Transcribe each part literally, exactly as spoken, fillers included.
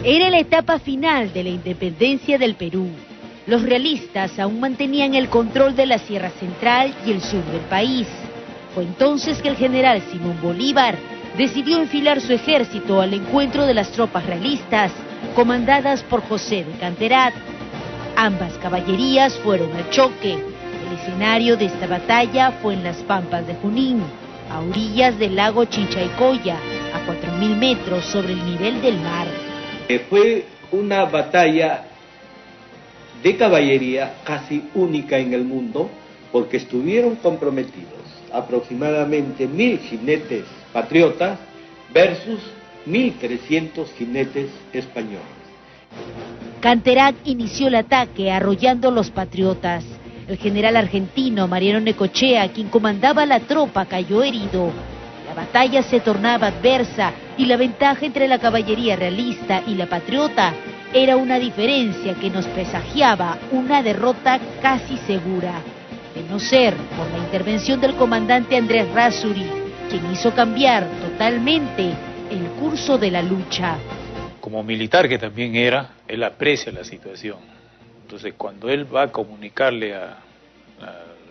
Era la etapa final de la independencia del Perú. Los realistas aún mantenían el control de la Sierra Central y el sur del país. Fue entonces que el general Simón Bolívar decidió enfilar su ejército al encuentro de las tropas realistas, comandadas por José de Canterac. Ambas caballerías fueron al choque. El escenario de esta batalla fue en las pampas de Junín, a orillas del lago Chinchaycoya, a cuatro mil metros sobre el nivel del mar. Fue una batalla de caballería casi única en el mundo, porque estuvieron comprometidos aproximadamente mil jinetes patriotas versus mil trescientos jinetes españoles. Canterac inició el ataque arrollando a los patriotas. El general argentino Mariano Necochea, quien comandaba la tropa, cayó herido. La batalla se tornaba adversa y la ventaja entre la caballería realista y la patriota era una diferencia que nos presagiaba una derrota casi segura, de no ser por la intervención del comandante Andrés Errázuriz, quien hizo cambiar totalmente el curso de la lucha. Como militar que también era, él aprecia la situación. Entonces, cuando él va a comunicarle a, a,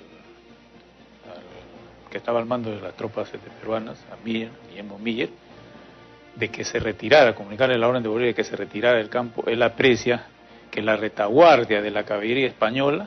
al que estaba al mando de las tropas peruanas, a Miller, Guillermo Miller, de que se retirara, comunicarle la orden de Bolívar de que se retirara del campo, él aprecia que la retaguardia de la caballería española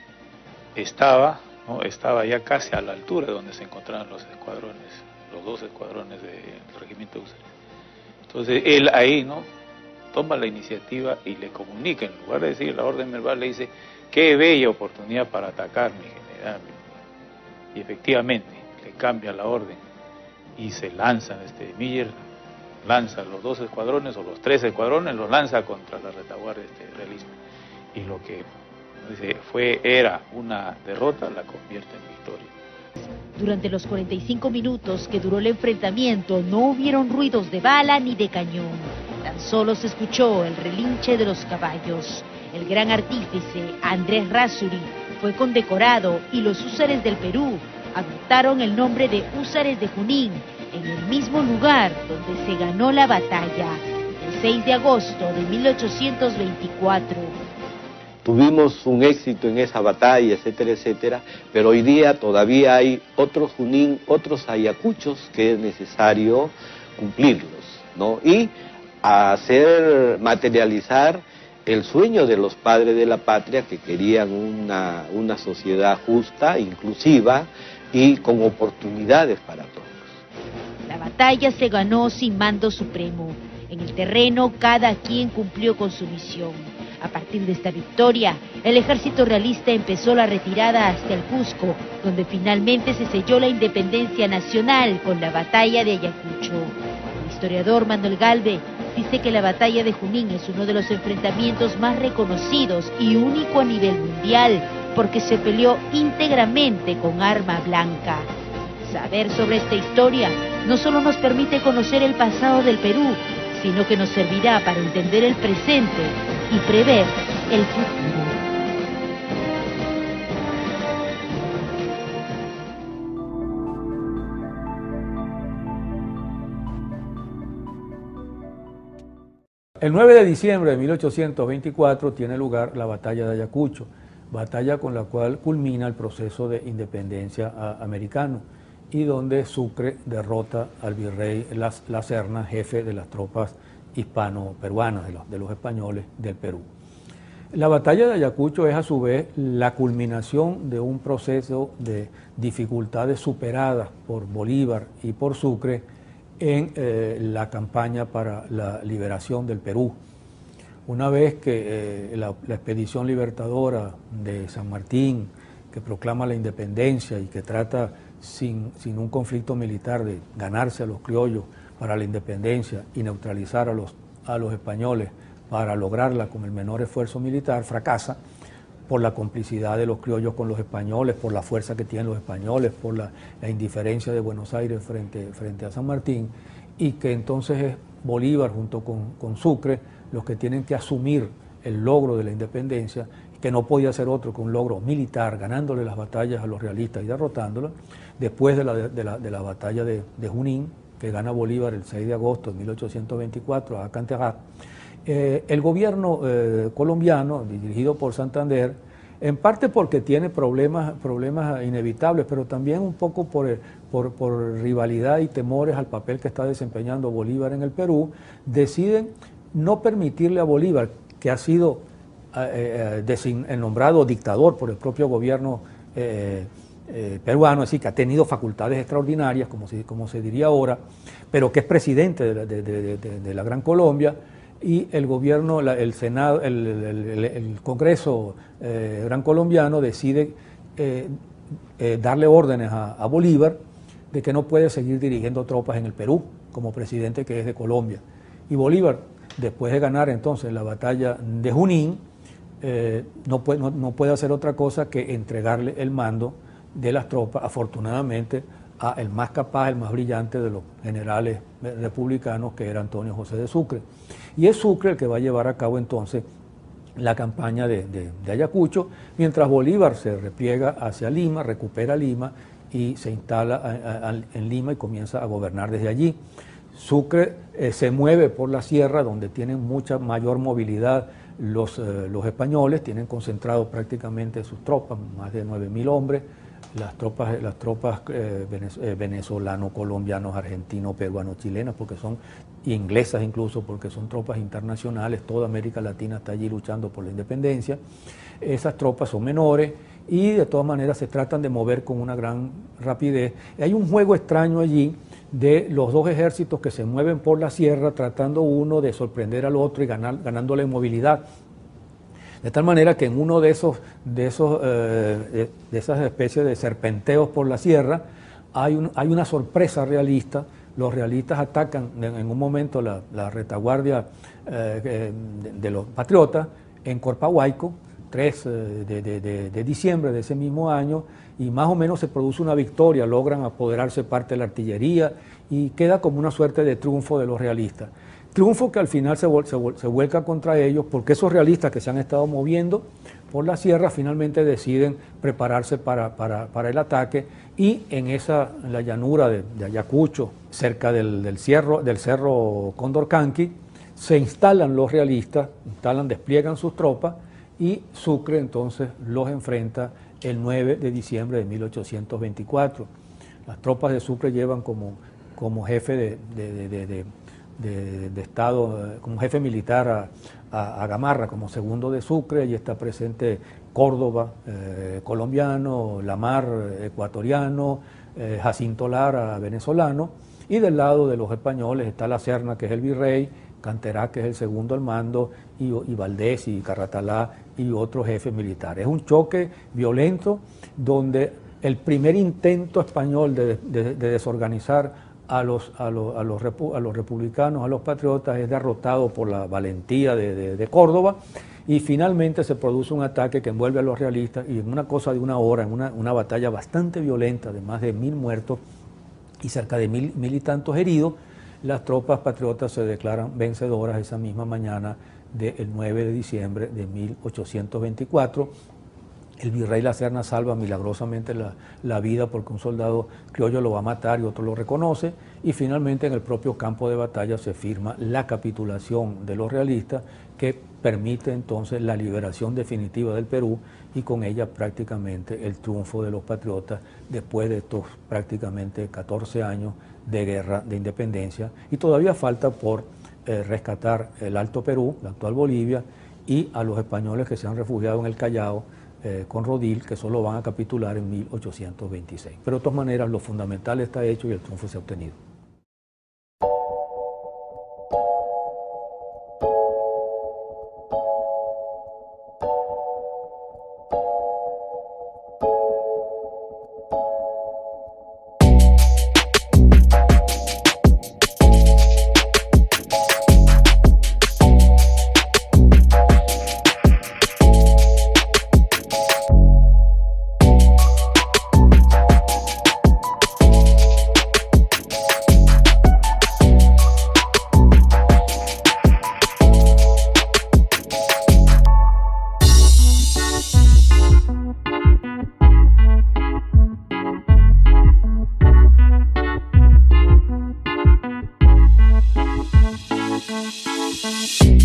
estaba, ¿no? estaba ya casi a la altura de donde se encontraban los escuadrones, los dos escuadrones del regimiento Húsares. Entonces él ahí, ¿no?, toma la iniciativa y le comunica, en lugar de decir la orden verbal, le dice: qué bella oportunidad para atacar, mi general. Y efectivamente le cambia la orden y se lanzan, este Miller lanza los dos escuadrones o los tres escuadrones, los lanza contra la retaguardia este realismo, y lo que dice fue era una derrota la convierte en victoria. Durante los cuarenta y cinco minutos que duró el enfrentamiento no hubieron ruidos de bala ni de cañón, tan solo se escuchó el relinche de los caballos. El gran artífice Andrés Errázuriz fue condecorado y los húsares del Perú adoptaron el nombre de Húsares de Junín, en el mismo lugar donde se ganó la batalla, el seis de agosto de mil ochocientos veinticuatro. Tuvimos un éxito en esa batalla, etcétera, etcétera, pero hoy día todavía hay otros Junín, otros Ayacuchos que es necesario cumplirlos, ¿no? Y hacer materializar el sueño de los padres de la patria, que querían una, una sociedad justa, inclusiva y con oportunidades para todos. La batalla se ganó sin mando supremo. En el terreno cada quien cumplió con su misión. A partir de esta victoria, el ejército realista empezó la retirada hacia el Cusco, donde finalmente se selló la independencia nacional con la batalla de Ayacucho. El historiador Manuel Galve dice que la batalla de Junín es uno de los enfrentamientos más reconocidos y único a nivel mundial, porque se peleó íntegramente con arma blanca. Saber sobre esta historia no solo nos permite conocer el pasado del Perú, sino que nos servirá para entender el presente y prever el futuro. El nueve de diciembre de mil ochocientos veinticuatro tiene lugar la batalla de Ayacucho, batalla con la cual culmina el proceso de independencia americano y donde Sucre derrota al virrey La Serna, jefe de las tropas hispano-peruanas, de los, de los españoles del Perú. La batalla de Ayacucho es a su vez la culminación de un proceso de dificultades superadas por Bolívar y por Sucre en eh, la campaña para la liberación del Perú. Una vez que eh, la, la expedición libertadora de San Martín, que proclama la independencia y que trata sin, sin un conflicto militar de ganarse a los criollos para la independencia y neutralizar a los, a los españoles para lograrla con el menor esfuerzo militar, fracasa por la complicidad de los criollos con los españoles, por la fuerza que tienen los españoles, por la, la indiferencia de Buenos Aires frente, frente a San Martín, y que entonces es Bolívar junto con, con Sucre los que tienen que asumir el logro de la independencia, que no podía ser otro que un logro militar, ganándole las batallas a los realistas y derrotándolos, después de la, de la, de la batalla de, de Junín, que gana Bolívar el seis de agosto de mil ochocientos veinticuatro a Canterac. Eh, el gobierno eh, colombiano, dirigido por Santander, en parte porque tiene problemas, problemas inevitables, pero también un poco por, por, por rivalidad y temores al papel que está desempeñando Bolívar en el Perú, deciden no permitirle a Bolívar, que ha sido eh, eh, nombrado dictador por el propio gobierno eh, eh, peruano, así que ha tenido facultades extraordinarias, como se, como se diría ahora, pero que es presidente de la, de, de, de, de la Gran Colombia, y el gobierno, la, el Senado, el, el, el, el Congreso eh, Gran Colombiano decide eh, eh, darle órdenes a, a Bolívar de que no puede seguir dirigiendo tropas en el Perú como presidente que es de Colombia. Y Bolívar, después de ganar entonces la batalla de Junín, eh, no, puede, no, no puede hacer otra cosa que entregarle el mando de las tropas, afortunadamente, a el más capaz, el más brillante de los generales republicanos, que era Antonio José de Sucre. Y es Sucre el que va a llevar a cabo entonces la campaña de, de, de Ayacucho, mientras Bolívar se repliega hacia Lima, recupera Lima y se instala a, a, en Lima y comienza a gobernar desde allí. Sucre eh, se mueve por la sierra, donde tienen mucha mayor movilidad los, eh, los españoles, tienen concentrados prácticamente sus tropas, más de nueve mil hombres, las tropas, las tropas eh, venezolanos, colombianos, argentinos, peruanos, chilenos, porque son inglesas incluso, porque son tropas internacionales, toda América Latina está allí luchando por la independencia. Esas tropas son menores y de todas maneras se tratan de mover con una gran rapidez. Hay un juego extraño allí de los dos ejércitos que se mueven por la sierra, tratando uno de sorprender al otro y ganar, ganándole movilidad. De tal manera que en uno de esos, de esos, eh, de esas especies de serpenteos por la sierra, hay, un, hay una sorpresa realista. Los realistas atacan en, en un momento la, la retaguardia eh, de, de los patriotas en Corpahuayco, tres de, de, de, de diciembre de ese mismo año, y más o menos se produce una victoria, logran apoderarse parte de la artillería y queda como una suerte de triunfo de los realistas. Triunfo que al final se, se, se vuelca contra ellos, porque esos realistas que se han estado moviendo por la sierra finalmente deciden prepararse para, para, para el ataque, y en esa en la llanura de, de Ayacucho, cerca del, del, cierro, del cerro Condorcanqui, se instalan los realistas, instalan, despliegan sus tropas, y Sucre entonces los enfrenta el nueve de diciembre de mil ochocientos veinticuatro. Las tropas de Sucre llevan como, como jefe de, de, de, de, de De, de Estado, como jefe militar a, a, a Gamarra, como segundo de Sucre. Allí está presente Córdoba, eh, colombiano, Lamar, ecuatoriano, eh, Jacinto Lara, venezolano, y del lado de los españoles está La Serna, que es el virrey, Canterá, que es el segundo al mando, y, y Valdés y Carratalá y otros jefes militares. Es un choque violento donde el primer intento español de, de, de desorganizar A los, a, los, a, los repu, a los republicanos, a los patriotas, es derrotado por la valentía de, de, de Córdoba, y finalmente se produce un ataque que envuelve a los realistas, y en una cosa de una hora, en una, una batalla bastante violenta de más de mil muertos y cerca de mil, mil y tantos heridos, las tropas patriotas se declaran vencedoras esa misma mañana del nueve de diciembre de mil ochocientos veinticuatro. El virrey La Serna salva milagrosamente la, la vida, porque un soldado criollo lo va a matar y otro lo reconoce, y finalmente en el propio campo de batalla se firma la capitulación de los realistas, que permite entonces la liberación definitiva del Perú, y con ella prácticamente el triunfo de los patriotas después de estos prácticamente catorce años de guerra de independencia. Y todavía falta por eh, rescatar el Alto Perú, la actual Bolivia, y a los españoles que se han refugiado en el Callao, Eh, con Rodil, que solo van a capitular en mil ochocientos veintiséis. Pero de todas maneras lo fundamental está hecho y el triunfo se ha obtenido. We'll be right back.